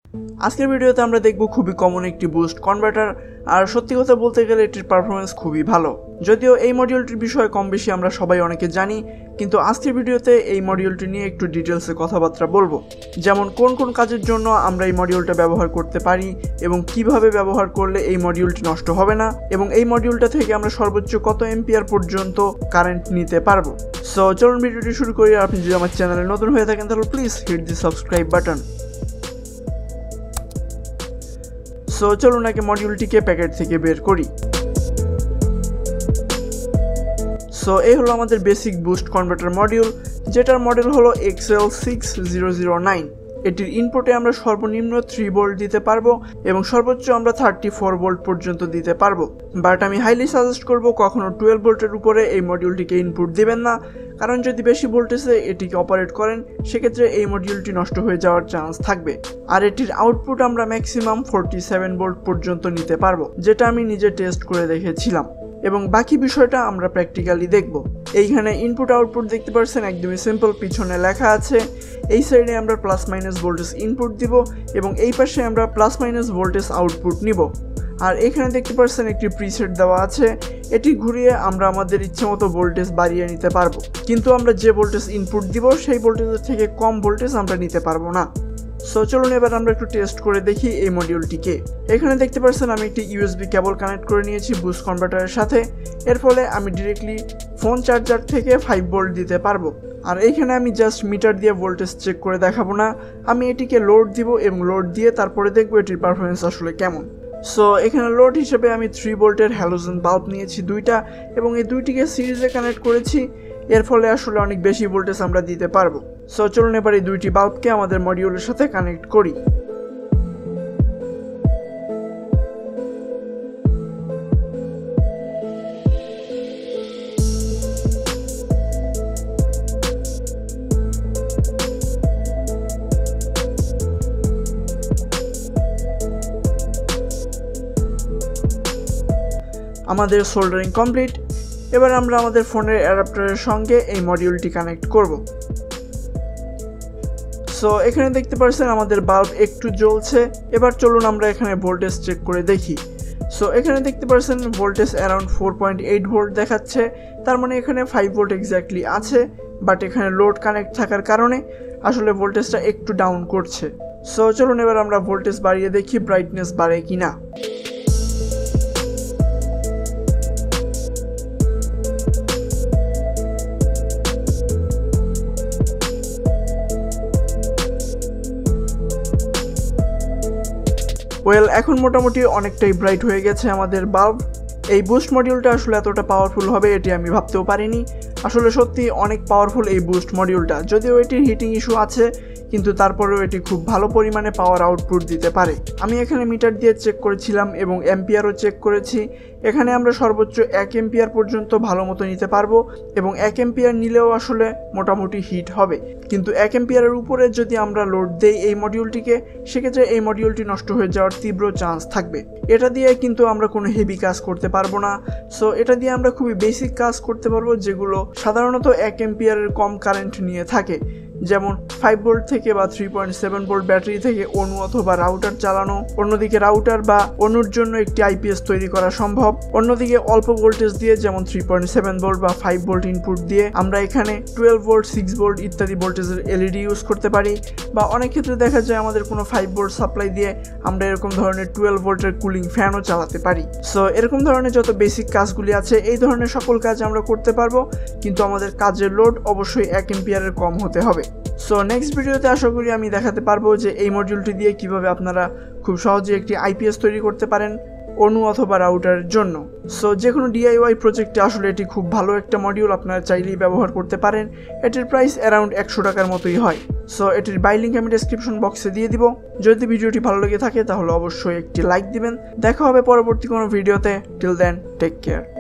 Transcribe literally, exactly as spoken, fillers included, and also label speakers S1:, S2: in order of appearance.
S1: আজকের ভিডিওতে আমরা দেখব খুবই কমন একটি বুস্ট কনভার্টার, আর সত্যি কথা বলতে গেলে এটির পারফরমেন্স খুবই ভালো। যদিও এই মডিউলটির বিষয়ে কম বেশি আমরা সবাই অনেকে জানি, কিন্তু আজকের ভিডিওতে এই মডিউলটি নিয়ে একটু ডিটেলসে কথাবার্তা বলবো। যেমন কোন কোন কাজের জন্য আমরা এই মডিউলটা ব্যবহার করতে পারি এবং কিভাবে ব্যবহার করলে এই মডিউলটি নষ্ট হবে না, এবং এই মডিউলটা থেকে আমরা সর্বোচ্চ কত এম্পিয়ার পর্যন্ত কারেন্ট নিতে পারবো। সো চলুন ভিডিওটি শুরু করি। আপনি যদি আমার চ্যানেলে নতুন হয়ে থাকেন তাহলে please hit the subscribe button. So চলুন আগে মডিউলটিকে প্যাকেট থেকে বের করি। সো এই হলো আমাদের বেসিক বুস্ট কনভার্টার মডিউল, যেটার মডেল হলো X L six zero zero nine. এটির ইনপুটে আমরা সর্বনিম্ন থ্রি ভোল্ট দিতে পারবো এবং সর্বোচ্চ আমরা থার্টি ফোর ভোল্ট পর্যন্ত দিতে পারবো। বাট আমি হাইলি সাজেস্ট করব কখনো টুয়েলভ ভোল্টের উপরে এই মডিউলটিকে ইনপুট দিবেন না, কারণ যদি বেশি ভোল্টেজে এটিকে অপারেট করেন সেক্ষেত্রে এই মডিউলটি নষ্ট হয়ে যাওয়ার চান্স থাকবে। আর এটির আউটপুট আমরা ম্যাক্সিমাম ফোরটি সেভেন ভোল্ট পর্যন্ত নিতে পারবো, যেটা আমি নিজে টেস্ট করে দেখেছিলাম, এবং বাকি বিষয়টা আমরা প্র্যাকটিক্যালি দেখব। এইখানে ইনপুট আউটপুট দেখতে পাচ্ছেন একদমই সিম্পল, পিছনে লেখা আছে। এই সাইডে আমরা প্লাস মাইনাস ভোল্টেজ ইনপুট দিব এবং এই পাশে আমরা প্লাস মাইনাস ভোল্টেজ আউটপুট নিব। আর এখানে দেখতে পাচ্ছেন একটি প্রিসেট দেওয়া আছে, এটি ঘুরিয়ে আমরা আমাদের ইচ্ছে মতো ভোল্টেজ বাড়িয়ে নিতে পারবো, কিন্তু আমরা যে ভোল্টেজ ইনপুট দিব সেই ভোল্টেজের থেকে কম ভোল্টেজ আমরা নিতে পারবো না। সো চলুন এবার আমরা একটু টেস্ট করে দেখি এই মডিউলটিকে। এখানে দেখতে পাচ্ছেন আমি একটি ইউএসবি কেবল কানেক্ট করে নিয়েছি বুস্ট কনভার্টারের সাথে। এর ফলে আমি ডিরেক্টলি ফোন চার্জার থেকে ফাইভ ভোল্ট দিতে পারবো। আর এইখানে আমি জাস্ট মিটার দিয়ে ভোল্টেজ চেক করে দেখাবো না, আমি এটিকে লোড দিব এবং লোড দিয়ে তারপরে দেখবো এটির পারফরমেন্স আসলে কেমন। সো এখানে লোড হিসেবে আমি থ্রি ভোল্টের হ্যালোজেন বাল্ব নিয়েছি দুইটা, এবং এই দুইটিকে সিরিজে কানেক্ট করেছি। এর ফলে আসলে অনেক বেশি ভোল্টেজ আমরা দিতে পারবো। সো চলুন এবার এই দুইটি বাল্বকে আমাদের মডিউলের সাথে কানেক্ট করি। আমাদের সোল্ডারিং কমপ্লিট। এবার আমরা আমাদের ফোনের অ্যাডাপ্টারের সঙ্গে এই মডিউলটি কানেক্ট করব। সো এখানে দেখতে পাচ্ছেন আমাদের বাল্ব একটু জ্বলছে। এবার চলুন আমরা এখানে ভোল্টেজ চেক করে দেখি। সো এখানে দেখতে পাচ্ছেন voltage around four point eight volt দেখাচ্ছে, তার মানে এখানে ফাইভ ভোল্ট এক্স্যাক্টলি আছে, বাট এখানে লোড কানেক্ট থাকার কারণে আসলে ভোল্টেজটা একটু ডাউন করছে। সো চলুন এবার আমরা ভোল্টেজ বাড়িয়ে দেখি ব্রাইটনেস বাড়ে কিনা। ওয়েল, এখন মোটামুটি অনেকটাই ব্রাইট হয়ে গেছে আমাদের বাল্ব। এই বুস্ট মডিউলটা আসলে এতটা পাওয়ারফুল হবে এটি আমি ভাবতেও পারিনি। আসলে সত্যি অনেক পাওয়ারফুল এই বুস্ট মডিউলটা, যদিও এটির হিটিং ইস্যু আছে, কিন্তু তারপরেও এটি খুব ভালো পরিমাণে পাওয়ার আউটপুট দিতে পারে। আমি এখানে মিটার দিয়ে চেক করেছিলাম এবং এম্পিয়ারও চেক করেছি। এখানে আমরা সর্বোচ্চ এক এম্পিয়ার পর্যন্ত ভালো মতো নিতে পারবো, এবং এক এম্পিয়ার নিলেও আসলে মোটামুটি হিট হবে। কিন্তু এক এম্পিয়ারের উপরে যদি আমরা লোড দেই এই মডিউলটিকে, সেক্ষেত্রে এই মডিউলটি নষ্ট হয়ে যাওয়ার তীব্র চান্স থাকবে। এটা দিয়ে কিন্তু আমরা কোনো হেভি কাজ করতে পারবো না। সো এটা দিয়ে আমরা খুবই বেসিক কাজ করতে পারবো, যেগুলো সাধারণত এক এম্পিয়ারের কম কারেন্ট নিয়ে থাকে, যেমন ফাইভ ভোল্ট থেকে বা three point seven volt battery থেকে অনু অথবা রাউটার চালানো। অন্যদিকে রাউটার বা অনুর জন্য একটি আইপিএস তৈরি করা সম্ভব। অন্যদিকে অল্প ভোল্টেজ দিয়ে, যেমন থ্রি পয়েন্ট সেভেন ভোল্ট বা ফাইভ ভোল্ট ইনপুট দিয়ে আমরা এখানে টুয়েলভ ভোল্ট, সিক্স ভোল্ট ইত্যাদি ভোল্টেজের এলইডি ইউজ করতে পারি। বা অনেক ক্ষেত্রে দেখা যায় আমাদের কোনো ফাইভ ভোল্ট সাপ্লাই দিয়ে আমরা এরকম ধরনের টুয়েলভ ভোল্টের কুলিং ফ্যানও চালাতে পারি। সো এরকম ধরনের যত বেসিক কাজগুলি আছে, এই ধরনের সকল কাজ আমরা করতে পারবো, কিন্তু আমাদের কাজের লোড অবশ্যই এক এম্পিয়ারের কম হতে হবে। সো নেক্সট ভিডিওতে আশা করি আমি দেখাতে পারবো যে এই মডিউলটি দিয়ে কিভাবে আপনারা খুব সহজে একটি আইপিএস তৈরি করতে পারেন অনু অথবা রাউটারের জন্য। সো যে কোনো ডিআইওয়াই প্রজেক্টে আসলে এটি খুব ভালো একটা মডিউল, আপনারা চাইলেই ব্যবহার করতে পারেন। এটির প্রাইস অ্যারাউন্ড একশো টাকার মতোই হয়। সো এটির বাই লিঙ্ক আমি ডেসক্রিপশন বক্সে দিয়ে দিব। যদি ভিডিওটি ভালো লেগে থাকে তাহলে অবশ্যই একটি লাইক দিবেন। দেখা হবে পরবর্তী কোনো ভিডিওতে। Till then, take care.